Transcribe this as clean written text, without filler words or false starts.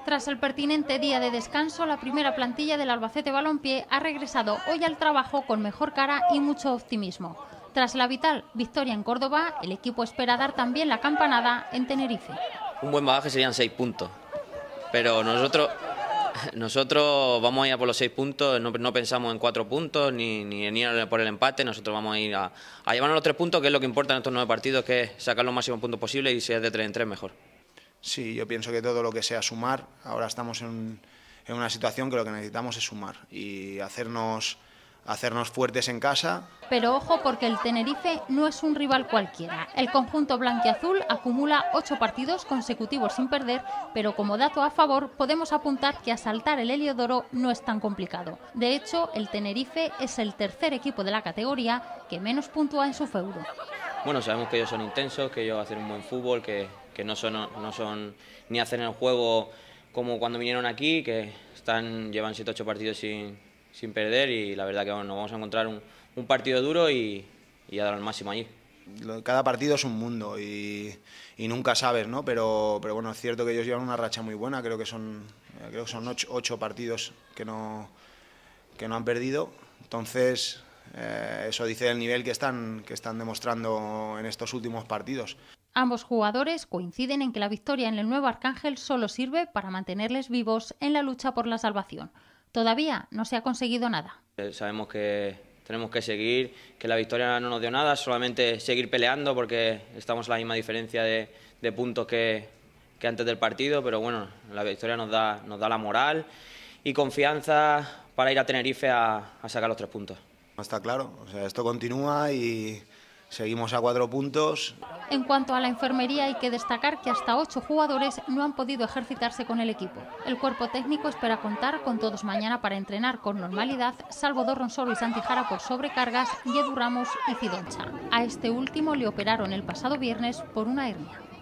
Tras el pertinente día de descanso, la primera plantilla del Albacete Balompié ha regresado hoy al trabajo con mejor cara y mucho optimismo. Tras la vital victoria en Córdoba, el equipo espera dar también la campanada en Tenerife. Un buen bagaje serían 6 puntos, pero nosotros vamos a ir a por los 6 puntos, no pensamos en 4 puntos ni en ir por el empate. Nosotros vamos a ir a llevarnos los 3 puntos, que es lo que importa en estos 9 partidos, que es sacar los máximos puntos posibles y si es de 3 en 3 mejor. Sí, yo pienso que todo lo que sea sumar, ahora estamos en una situación que lo que necesitamos es sumar y hacernos fuertes en casa. Pero ojo, porque el Tenerife no es un rival cualquiera. El conjunto blanquiazul acumula 8 partidos consecutivos sin perder, pero como dato a favor podemos apuntar que asaltar el Heliodoro no es tan complicado. De hecho, el Tenerife es el tercer equipo de la categoría que menos puntúa en su feudo. Bueno, sabemos que ellos son intensos, que ellos hacen un buen fútbol, que no son ni hacen el juego como cuando vinieron aquí, que llevan 7-8 partidos sin perder, y la verdad que nos vamos a encontrar un partido duro y a dar al máximo allí. Cada partido es un mundo y nunca sabes, ¿no? Pero bueno, es cierto que ellos llevan una racha muy buena, creo que son 8 partidos que no han perdido, entonces eso dice el nivel que están demostrando en estos últimos partidos. Ambos jugadores coinciden en que la victoria en el Nuevo Arcángel solo sirve para mantenerles vivos en la lucha por la salvación. Todavía no se ha conseguido nada. Sabemos que tenemos que seguir, que la victoria no nos dio nada, solamente seguir peleando porque estamos a la misma diferencia de puntos que antes del partido, pero bueno, la victoria nos da la moral y confianza para ir a Tenerife a sacar los 3 puntos. Está claro, o sea, esto continúa y seguimos a 4 puntos. En cuanto a la enfermería, hay que destacar que hasta 8 jugadores no han podido ejercitarse con el equipo. El cuerpo técnico espera contar con todos mañana para entrenar con normalidad, salvo Dorronsoro y Santijara por sobrecargas y Edu Ramos y Cidoncha. A este último le operaron el pasado viernes por una hernia.